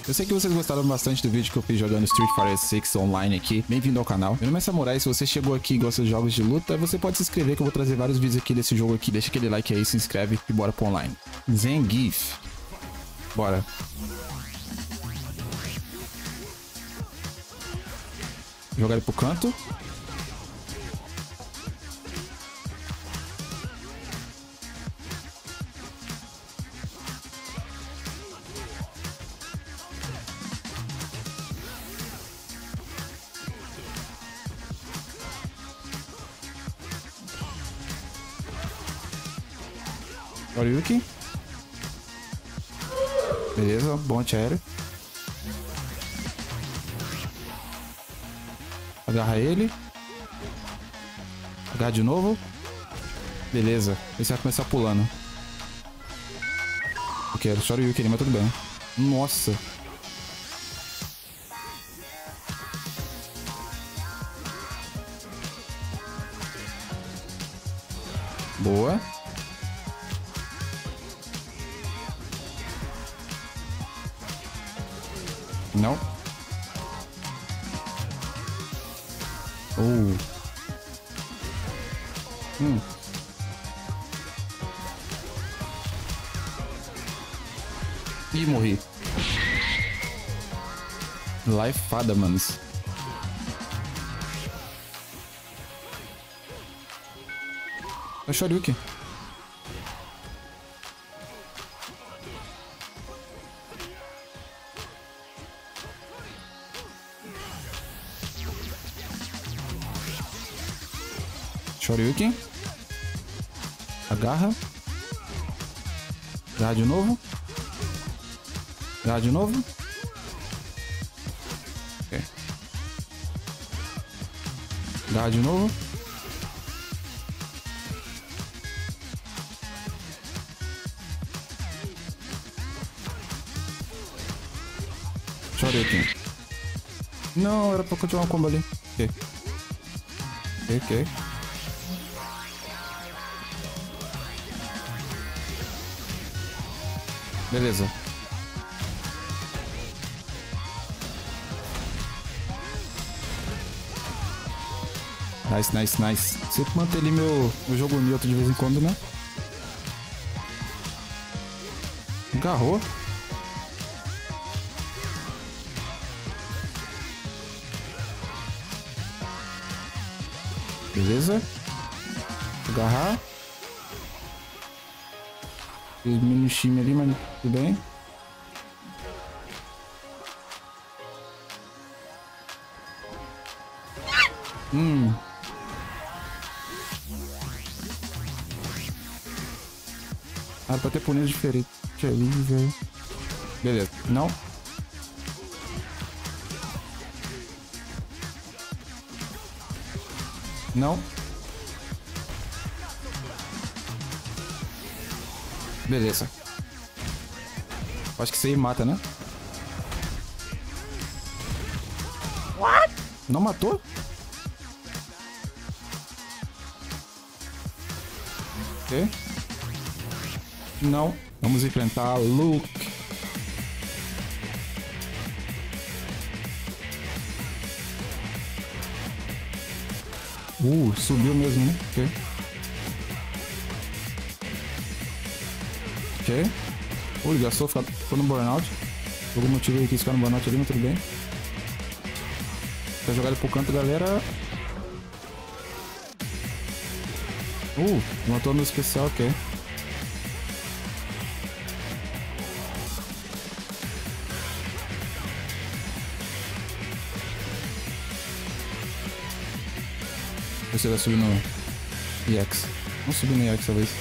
Eu sei que vocês gostaram bastante do vídeo que eu fiz jogando Street Fighter 6 online aqui. Bem-vindo ao canal. Meu nome é Samurai, se você chegou aqui e gosta de jogos de luta, você pode se inscrever que eu vou trazer vários vídeos aqui desse jogo aqui. Deixa aquele like aí, se inscreve e bora pro online. Zangief. Bora. Jogar ele pro canto. Shoryuken. Beleza, bom antiaéreo. Agarra ele. Agarra de novo. Beleza. Esse vai começar pulando. Eu quero Shoryuken, mas tudo bem. Nossa. Boa. Não. Ih, morri. Lifeada, manos. É o Shoryuken. Shoryuken. Agarra. Agarra de novo. Agarra de novo. Ok. Agarra de novo. Shoryuken. Não, era pra continuar o combo ali. Ok. Ok. Beleza. Nice. Sempre manter ali meu jogo neutro de vez em quando, né? Agarrou. Beleza. Agarrar. Fiz mini time ali, mas tudo bem. Ah, pra ter punido diferente ali, velho. Beleza. Não. Não. Beleza. Acho que isso aí mata, né? What? Não matou? Ok. Não. Vamos enfrentar Luke. Subiu mesmo, né? Ok. Ok. Ele gastou, ficou no burnout. Por algum motivo ele quis ficar no burnout ali, mas tudo bem. Vai jogar ele pro canto, galera. Matou no especial, ok. Você vai subir no EX. Vamos subir no EX, talvez.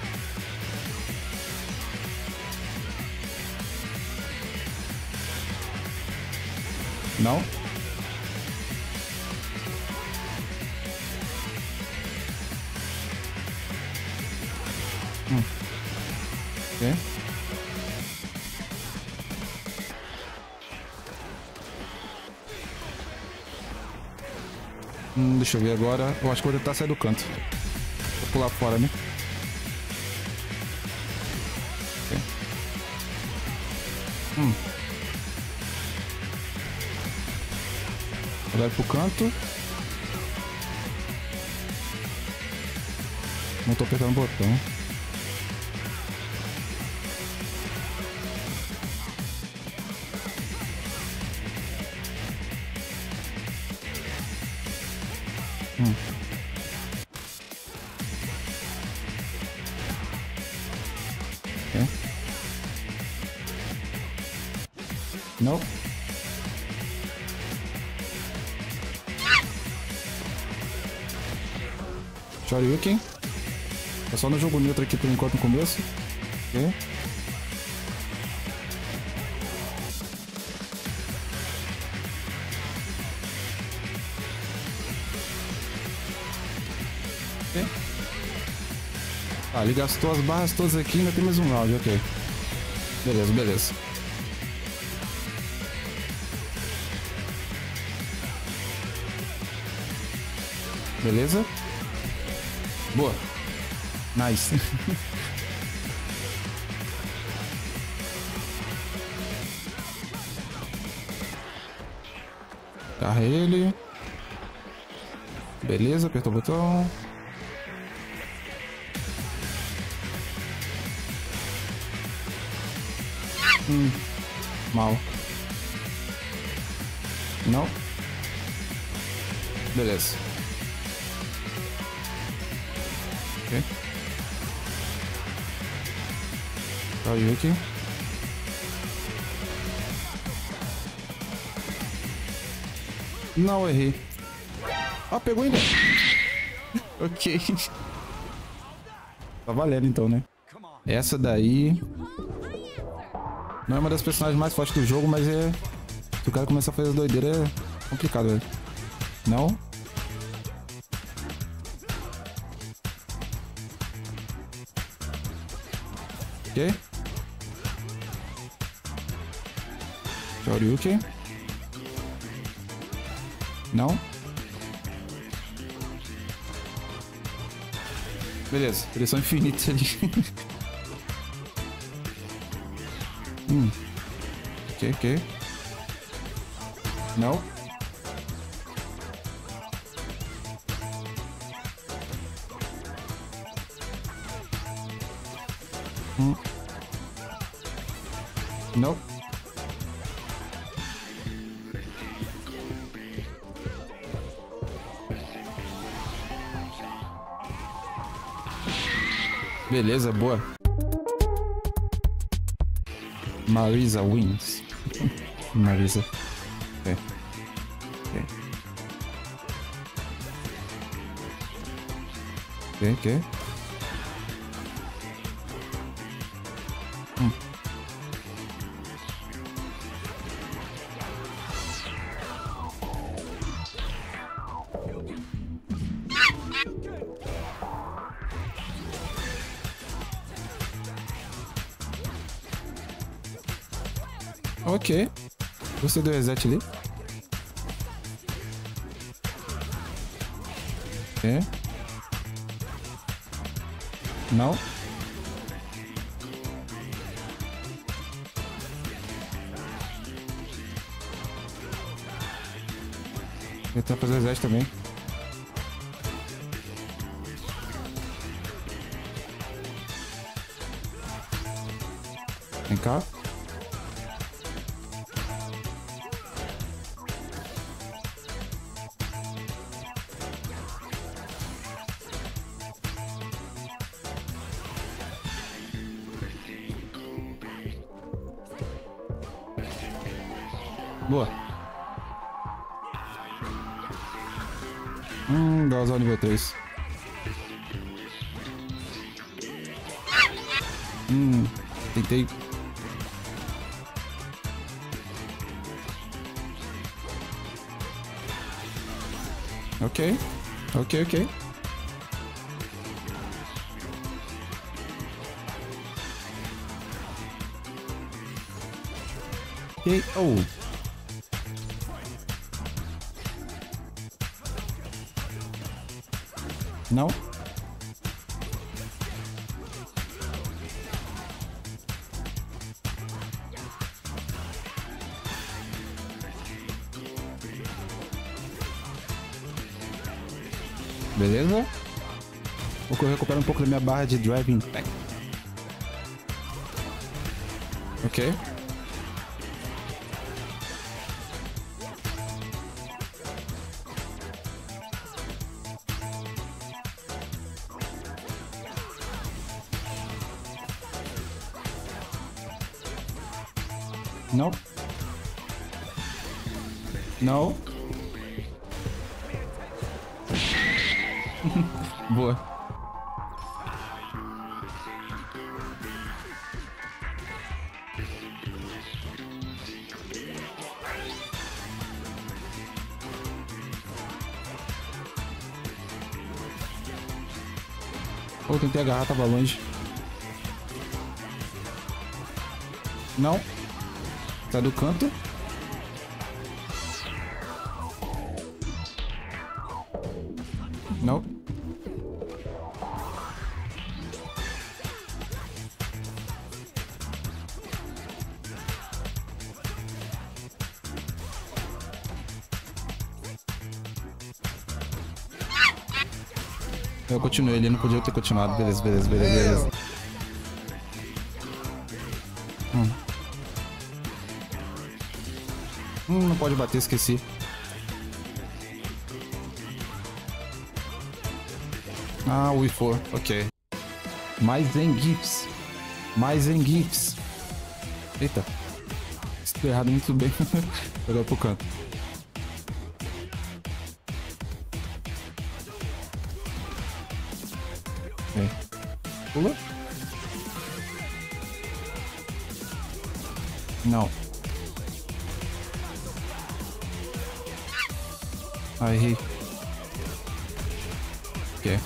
Não. Ok. Deixa eu ver agora. Eu acho que vou tentar sair do canto. Vou pular fora, né? Ok. Vai pro canto. Não tô apertando o botão. Okay. Não. Shoryuken. É só no jogo neutro aqui por enquanto no começo. Ok. Ok. Tá, ele gastou as barras todas aqui, ainda tem mais um round, ok. Beleza, beleza. Beleza. Boa. Nice. Carrega ele. Beleza, apertou o botão. Mal. Não. Beleza. Ok. Shoryuken. Não, errei. Ah, pegou ainda. Ok. Tá valendo então, né? Essa daí não é uma das personagens mais fortes do jogo, mas é... Se o cara começar a fazer doideira é complicado, velho. Não. Ok. Shoryuken. Não. Beleza, direção infinita ali. Ok. Não. Não. Beleza, boa. Marisa wins. Marisa. Ok. Ok. Ok. Você deu reset ali? Ok. Não. Vou tentar fazer reset também. Vem cá. Boa. Galzão nível 3. Tentei. Ok. Ok. Oh. Não. Beleza? Vou que eu recupero um pouco da minha barra de driving pack. Ok. Não. Não. Boa. Pô, tentei agarrar, tava longe. Não. Sai do canto. Não. Eu continuei, ele não podia ter continuado. Beleza, beleza, beleza, beleza. Não pode bater, esqueci. Ah, o E4, ok. Mais Zangiefs. Mais Zangiefs. Eita. Se deu errado, muito bem. Vou dar pro canto. É. Pula. Não. Ah, errei. Ok.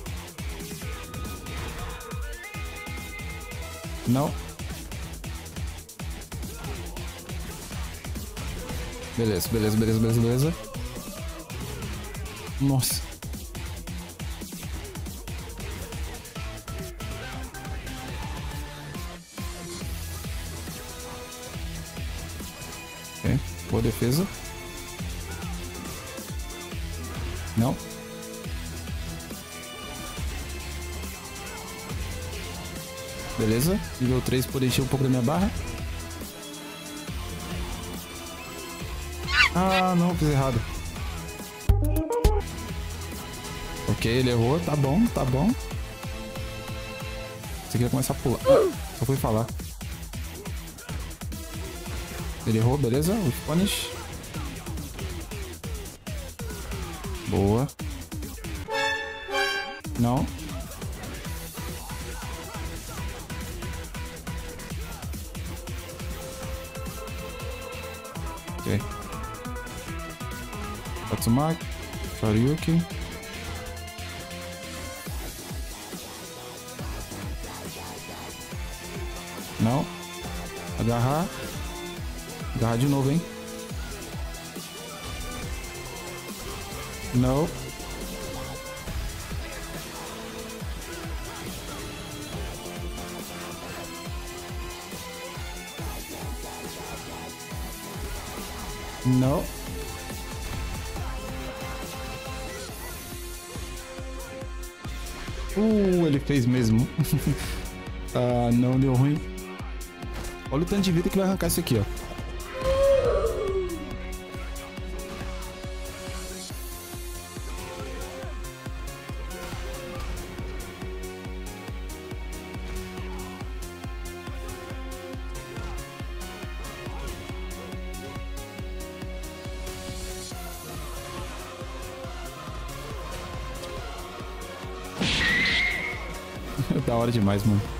Não. Beleza, beleza, beleza, beleza, beleza. Nossa. Ok, boa defesa. Não. Beleza. Nível 3 por encher um pouco da minha barra. Ah, não, fiz errado. Ok, ele errou. Tá bom, tá bom. Você queria começar a pular. Só fui falar. Ele errou, beleza. O punish. Boa. Não. Ok. Tatsumaki. Shoryuken. Não. Agarrar. Agarrar de novo, hein? Não. Não. Ele fez mesmo. Ah, não, deu ruim. Olha o tanto de vida que vai arrancar isso aqui, ó. Da hora demais, mano.